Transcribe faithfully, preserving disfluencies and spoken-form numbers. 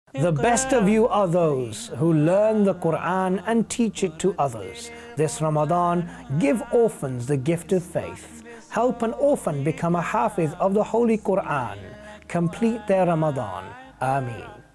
The best of you are those who learn the Quran and teach it to others. This Ramadan, give orphans the gift of faith. Help an orphan become a hafiz of the Holy Quran. Complete their Ramadan. Ameen.